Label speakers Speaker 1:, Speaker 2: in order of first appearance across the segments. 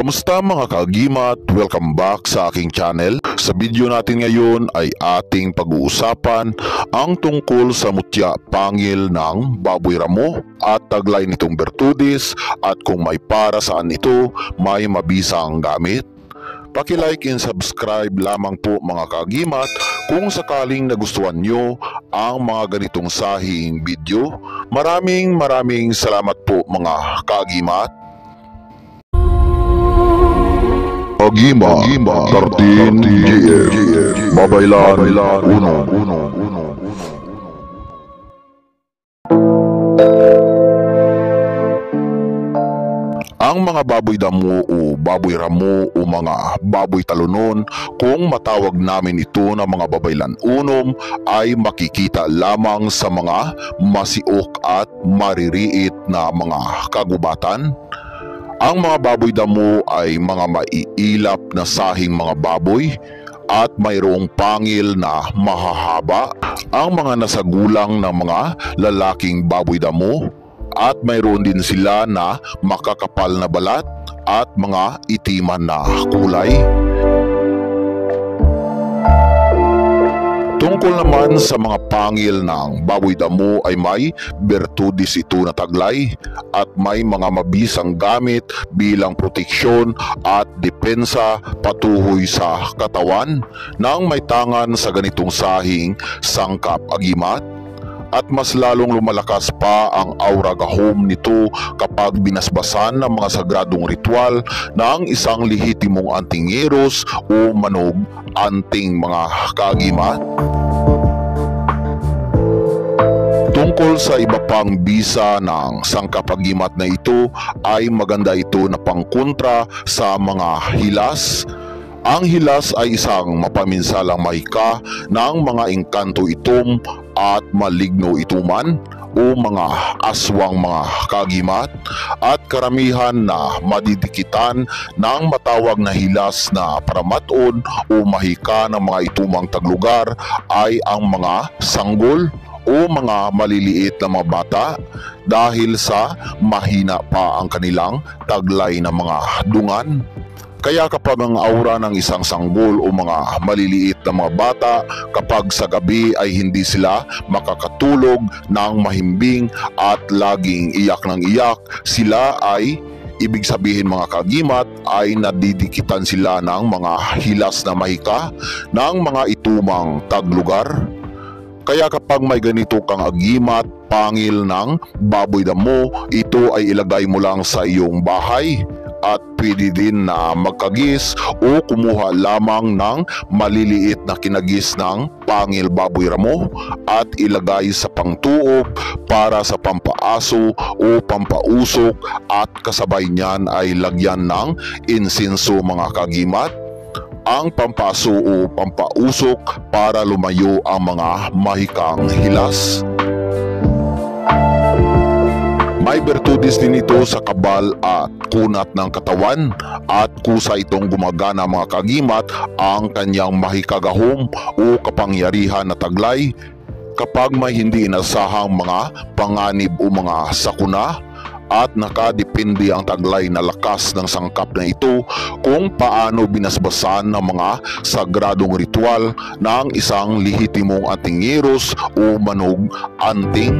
Speaker 1: Kamusta mga kaagimat? Welcome back sa aking channel. Sa video natin ngayon ay ating pag-uusapan ang tungkol sa mutya pangil ng baboy ramo at taglay nitong bertudis at kung may para saan ito may mabisang gamit. Paki-like and subscribe lamang po mga kaagimat kung sakaling nagustuhan nyo ang mga ganitong sahing video. Maraming salamat po mga kaagimat. Agima 13 GM Babaylan 1. Ang mga baboy damo o baboy ramo o mga baboy talunon, kung matawag namin ito na mga babaylan unom, ay makikita lamang sa mga masiok at maririit na mga kagubatan. Ang mga baboy damo ay mga maiilap na sahing mga baboy at mayroong pangil na mahahaba. Ang mga nasagulang ng mga lalaking baboy damo at mayroon din sila na makakapal na balat at mga itiman na kulay. Tungkol naman sa mga pangil ng baboy damo ay may bertudis ito na taglay at may mga mabisang gamit bilang proteksyon at depensa patuhoy sa katawan ng may tangan sa ganitong sahing sangkap agimat. At mas lalong lumalakas pa ang aura gahom nito kapag binasbasan ng mga sagradong ritual ng isang lehitimong antingeros o manog anting mga kaagimat. Tungkol sa iba pang bisa ng sangkapagimat na ito ay maganda ito na pangkontra sa mga hilas. Ang hilas ay isang mapaminsalang mahika ng mga engkanto itom at maligno ituman o mga aswang mga kaagimat at karamihan na madidikitan ng matawag na hilas na paramaton o mahika ng mga itumang taglugar ay ang mga sanggol o mga maliliit na mga bata dahil sa mahina pa ang kanilang taglay na mga dungan. Kaya kapag ang aura ng isang sanggol o mga maliliit na mga bata kapag sa gabi ay hindi sila makakatulog ng mahimbing at laging iyak ng iyak, sila ay ibig sabihin mga kaagimat ay nadidikitan sila ng mga hilas na mahika ng mga itumang taglugar. Kaya kapag may ganito kang agimat, pangil ng baboy damo, ito ay ilagay mo lang sa iyong bahay. At pwede din na magkagis o kumuha lamang ng maliliit na kinagis ng pangil baboy ramo at ilagay sa pangtuop para sa pampaaso o pampausok at kasabay niyan ay lagyan ng insenso mga kaagimat. Ang pampaso o pampausok para lumayo ang mga mahikang hilas. May bertudis din ito sa kabal at kunat ng katawan at kusa itong gumagana mga kaagimat ang kanyang mahikagahom o kapangyarihan na taglay kapag may hindi inasahang mga panganib o mga sakuna at nakadepende ang taglay na lakas ng sangkap na ito kung paano binasbasan ng mga sagradong ritual ng isang lehitimong antingeros o manog anting.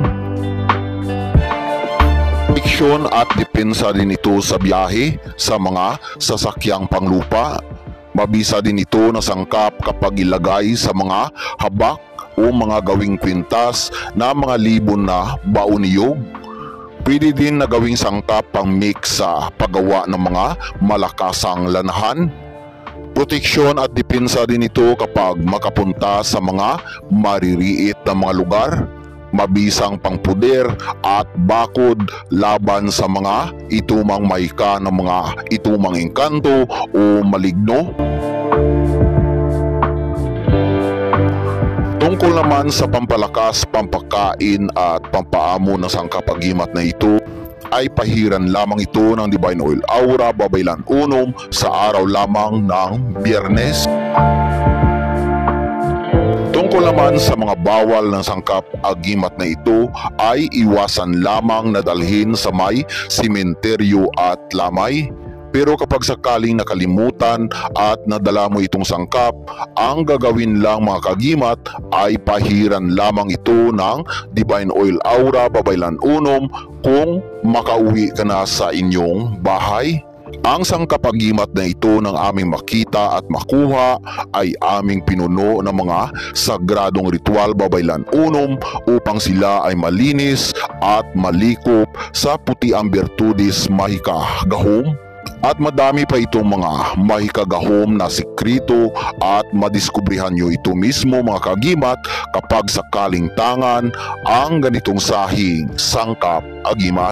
Speaker 1: Proteksyon at depensa din ito sa biyahe sa mga sasakyang panglupa. Mabisa din ito na sangkap kapag ilagay sa mga habak o mga gawing kwintas na mga libon na baoniyog. Pwede din na gawing sangkap pang mix sa paggawa ng mga malakasang lanahan. Proteksyon at depensa din ito kapag makapunta sa mga maririit na mga lugar. Mabisang pangpuder at bakod laban sa mga itumang mahika ng mga itumang engkanto o maligno. Tungkol naman sa pampalakas, pampakain at pampaamo ng sangkapagimat na ito ay pahiran lamang ito ng Divine Oil Aura Babaylan Unom sa araw lamang ng Biyernes. Tungkol naman sa mga bawal ng sangkap agimat na ito ay iwasan lamang na dalhin sa may simenteryo at lamay. Pero kapag sakaling nakalimutan at nadala mo itong sangkap, ang gagawin lang mga kagimat ay pahiran lamang ito ng Divine Oil Aura Babaylan Unom kung makauwi ka na sa inyong bahay. Ang sangkapagimat na ito ng aming makita at makuha ay aming pinuno ng mga sagradong ritual Babaylan Unom upang sila ay malinis at malikop sa putiang Virtudis Magica Gahom. At madami pa itong mga mahikagahom na sikrito at madiskubrihan nyo ito mismo mga kagimat kapag sakaling tangan ang ganitong sahing sangkap agimat.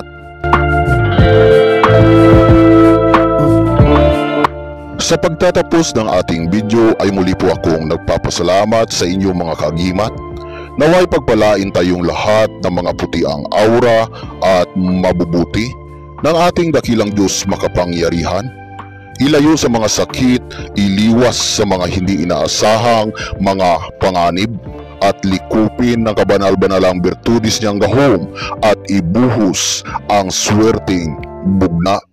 Speaker 1: Sa pagtatapos ng ating video ay muli po akong nagpapasalamat sa inyong mga kagimat. Naway pagpalain tayong lahat ng mga putiang aura at mabubuti ng ating dakilang Diyos makapangyarihan. Ilayo sa mga sakit, iliwas sa mga hindi inaasahang mga panganib, at likupin ng kabanal-banalang Virtudis niyang gahom at ibuhos ang swerteng bugna.